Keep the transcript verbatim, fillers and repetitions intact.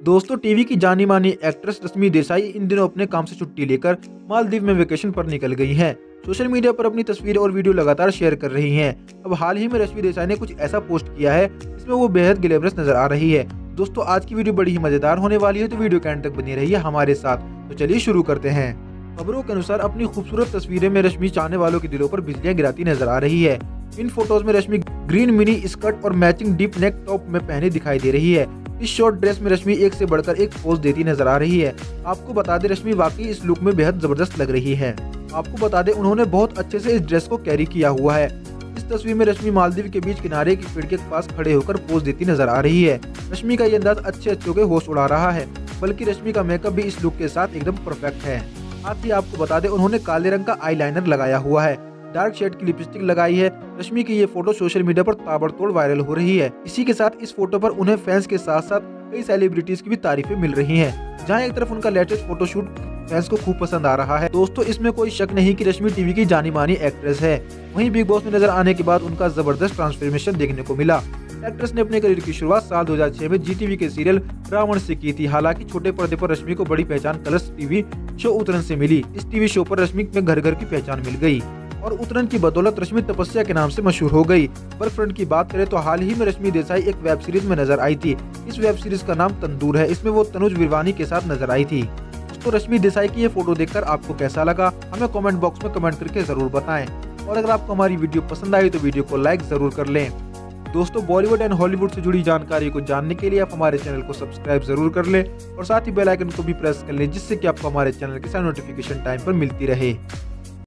दोस्तों, टीवी की जानी मानी एक्ट्रेस रश्मि देसाई इन दिनों अपने काम से छुट्टी लेकर मालदीव में वेकेशन पर निकल गई हैं। सोशल मीडिया पर अपनी तस्वीरें और वीडियो लगातार शेयर कर रही हैं। अब हाल ही में रश्मि देसाई ने कुछ ऐसा पोस्ट किया है जिसमें वो बेहद ग्लैमरस नजर आ रही है। दोस्तों, आज की वीडियो बड़ी ही मजेदार होने वाली है, तो वीडियो के एंड तक बनी रहिए हमारे साथ। तो चलिए शुरू करते हैं। खबरों के अनुसार अपनी खूबसूरत तस्वीरें में रश्मि चाहने वालों के दिलों पर बिजलियां गिराती नजर आ रही है। इन फोटोज में रश्मि ग्रीन मिनी स्कर्ट और मैचिंग डीप नेक टॉप में पहने दिखाई दे रही है। इस शॉर्ट ड्रेस में रश्मि एक से बढ़कर एक पोज देती नजर आ रही है। आपको बता दें, रश्मि वाकई इस लुक में बेहद जबरदस्त लग रही है। आपको बता दें, उन्होंने बहुत अच्छे से इस ड्रेस को कैरी किया हुआ है। इस तस्वीर में रश्मि मालदीव के बीच किनारे की पेड़ के पास खड़े होकर पोज देती नजर आ रही है। रश्मि का ये अंदाज अच्छे अच्छों के होश उड़ा रहा है, बल्कि रश्मि का मेकअप भी इस लुक के साथ एकदम परफेक्ट है। साथ ही आपको बता दें, उन्होंने काले रंग का आईलाइनर लगाया हुआ है, डार्क शेड की लिपस्टिक लगाई है। रश्मि की ये फोटो सोशल मीडिया पर ताबड़तोड़ वायरल हो रही है। इसी के साथ इस फोटो पर उन्हें फैंस के साथ साथ कई सेलिब्रिटीज की भी तारीफें मिल रही हैं। जहां एक तरफ उनका लेटेस्ट फोटोशूट फैंस को खूब पसंद आ रहा है। दोस्तों, इसमें कोई शक नहीं कि रश्मि टीवी की जानी मानी एक्ट्रेस है। वहीं बिग बॉस में नजर आने के बाद उनका जबरदस्त ट्रांसफॉर्मेशन देखने को मिला। एक्ट्रेस ने अपने करियर की शुरुआत साल दो हज़ार छह में जी टीवी के सीरियल रावण से की थी। हालांकि छोटे पर्दे पर रश्मि को बड़ी पहचान कलर्स टीवी शो उतरन से मिली। इस टीवी शो पर रश्मि में घर घर की पहचान मिल गई और उतरन की बदौलत रश्मि तपस्या के नाम से मशहूर हो गई। वर्क की बात करें तो हाल ही में रश्मि देसाई एक वेब सीरीज में नजर आई थी। इस वेब सीरीज का नाम तंदूर है। इसमें वो तनुज विरवानी के साथ नजर आई थी। तो रश्मि देसाई की ये फोटो देखकर आपको कैसा लगा, हमें कमेंट बॉक्स में कमेंट करके जरूर बताएं। और अगर आपको हमारी वीडियो पसंद आई तो वीडियो को लाइक जरूर कर लें। दोस्तों, बॉलीवुड एंड हॉलीवुड से जुड़ी जानकारी को जानने के लिए आप हमारे चैनल को सब्सक्राइब जरूर कर लें और साथ ही बेल आइकन को भी प्रेस कर लें, जिससे कि आपको हमारे चैनल की सारी नोटिफिकेशन टाइम पर मिलती रहे।